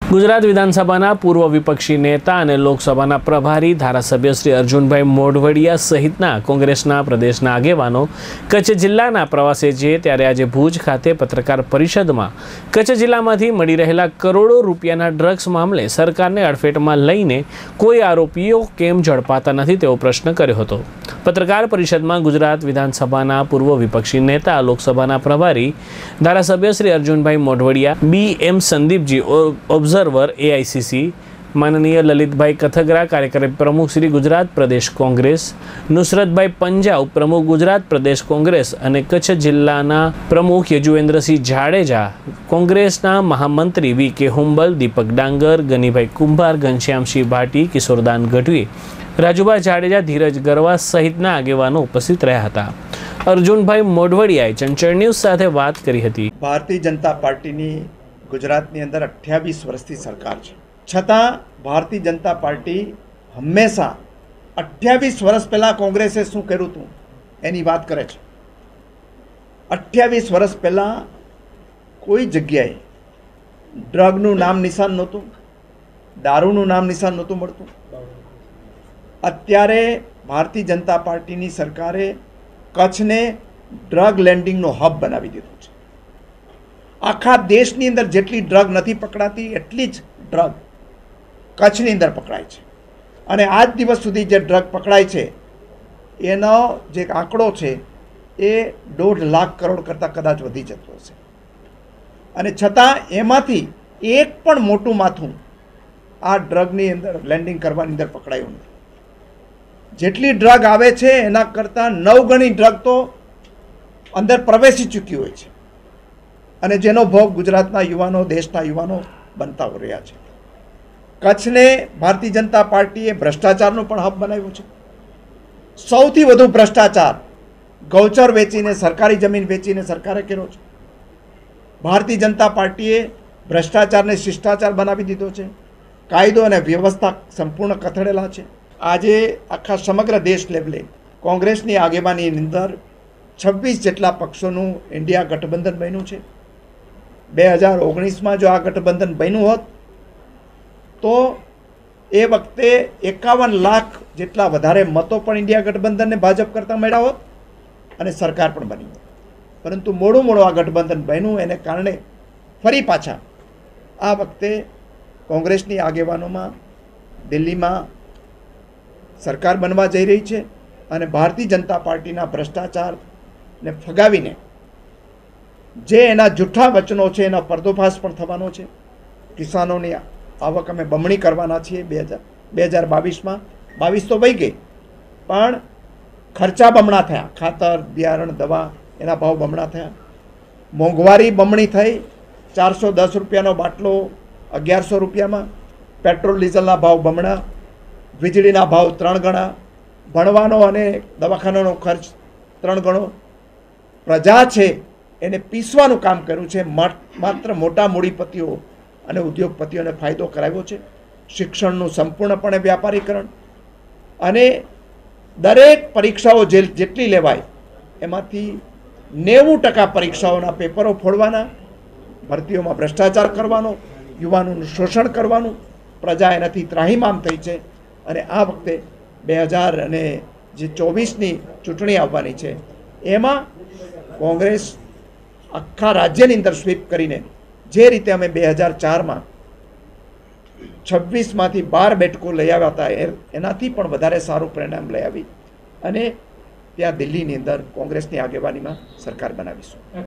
ગુજરાત વિધાનસભાના પૂર્વ વિપક્ષી નેતા અને લોકસભાના પ્રભારી ધારાસભ્ય શ્રી અર્જુનભાઈ મોઢવડિયા સહિતના કોંગ્રેસના પ્રદેશના આગેવાનો કચ્છ જિલ્લાના પ્રવાસે છે ત્યારે આજે ભુજ ખાતે પત્રકાર પરિષદમાં કચ્છ જિલ્લામાંથી મળી રહેલા કરોડો રૂપિયાના ડ્રગ્સ મામલે સરકારને અડફેટમાં લઈને કોઈ આરોપીઓ કેમ ઝડપાતા નથી તેવો પ્રશ્ન કર્યો હતો। પત્રકાર પરિષદમાં ગુજરાત વિધાનસભાના પૂર્વ વિપક્ષી નેતા લોકસભાના પ્રભારી ધારાસભ્ય Shri Arjunbhai Modhwadia, BM Sandeepji observer AICC, माननीय ललितभाई कथगरा कार्यकारी प्रमुख श्री गुजरात प्रदेश कांग्रेस, नुसरतभाई पंजा उपप्रमुख गुजरात प्रदेश कांग्रेस और कच्छ जिल्लाना प्रमुख यजुवेन्द्रसिंह जाडेजा, कांग्रेसना महामंत्री VK हुंबल, दीपक डांगर, गनीभाई कुंभार, घनश्यामसिंह भाटी, किशोरदान गढ़वी, राजूभाई जाडेजा, धीरज गरवा सहितना आगेवानो उपस्थित रह्या हता। अर्जुनभाई मोढवडियाए चंचल न्यूज साथे वात करी हती। भारतीय जनता पार्टीनी गुजरातनी अंदर 28 वर्षथी सरकार छे, छतां भारतीय जनता पार्टी हमेशा 28 वर्ष पहला कांग्रेसे शुं कर्युं हतुं एनी वात करे छे। 28 वर्ष पहला कोई जग्याए ड्रगनुं नाम निशान नहोतुं, दारूनुं नाम निशान नहोतुं मळतुं। अत्यारे भारतीय जनता पार्टीनी सरकारे कच्छने ड्रग लेंडिंगनो हब बनावी दीधो छे। आखा देशनी अंदर जेटली ड्रग नहीं पकड़ाती एटली ज ड्रग कच्छनी अंदर पकड़ाय छे अने आज दिवस सुधी जे ड्रग पकड़ाय छे एनो जे आंकड़ो छे ए 1.5 लाख करोड़ करता कदाच वधी जतो हशे अने छतां एमांथी एक पण मोटुं माथुं आ ड्रगनी अंदर लेंडिंग करवानी अंदर पकड़ायुं नथी। जेटली ड्रग आवे छे एना करता 9 गणी ड्रग तो अंदर प्रवेशी चूकी होय छे અને જેનો ભોગ ગુજરાતના યુવાનો દેશના યુવાનો બનતા રહ્યા છે। કચ્છને ભારતીય જનતા પાર્ટીએ ભ્રષ્ટાચારનો પણ હબ બનાવ્યો છે। સૌથી વધુ ભ્રષ્ટાચાર ગૌચર વેચીને સરકારી જમીન વેચીને સરકારે કર્યો છે। ભારતીય જનતા પાર્ટીએ ભ્રષ્ટાચારને શિષ્ટાચાર બનાવી દીધો છે। કાયદો અને વ્યવસ્થા સંપૂર્ણ કથળેલા છે। આજે આખા સમગ્ર દેશ લેવલે કોંગ્રેસની આગેવાની અંદર 26 જેટલા પક્ષોનું ઇન્ડિયા ગઠબંધન બન્યું છે। 2019 में जो आ गठबंधन बन्यु होत तो ए वखते 51 लाख जेटला वधारे मतो पण इंडिया गठबंधन ने भाजप करता मळ्या होत अने सरकार पण बनी होत, परंतु मोड़ू आ गठबंधन बन्यु एने कारणे फरी पाछा आ वखते कोंग्रेसनी आगेवानोमां दिल्हीमां सरकार बनवा जई रही छे अने भारतीय जनता पार्टीना भ्रष्टाचार ने फगावीने जे एना जूठा वचनों छे एना पर्दोफाश पण थवानो छे। किसानोनी आवक अमे बमणी करवाना छीए 2022 में 22 तो वही गई पण खर्चा बमणा थया, खातर बियारण दवा एना भाव बमणा थया, मोंघवारी बमणी थई। 410 रुपयानो बाटलो 1100 रुपया में, पेट्रोल डीजलना भाव बमणा, वीजळीना भाव 3 गणा, भणवानो अने दवाखानानो खर्च 3 गणो। प्रजा छे एने पीसवानुं काम कर्युं छे, मात्र मोटा मूડીપતિઓ અને ઉદ્યોગપતિઓને ફાયદો કરાવ્યો છે। શિક્ષણનું સંપૂર્ણપણે વ્યાપારીકરણ અને દરેક પરીક્ષાઓ જેટલી લેવાય એમાંથી 90% પરીક્ષાઓના પેપરો ફોડવાના, ભરતીઓમાં ભ્રષ્ટાચાર કરવાનો, યુવાનોનું શોષણ કરવાનું, પ્રજા એનાથી ત્રાહિમામ થઈ છે અને આ વખતે 2024ની ચૂંટણી આવવાની છે એમાં કોંગ્રેસ आखा राज्य अंदर स्वीप करीने जे रीते अमे 2004 में 26 मांथी 12 बेठको लई आव्या हता एनाथी पण वधारे सारुं परिणाम लई आवी अने त्यां दिल्हीनी अंदर कोंग्रेसनी आगेवानीमां सरकार बनावीशुं।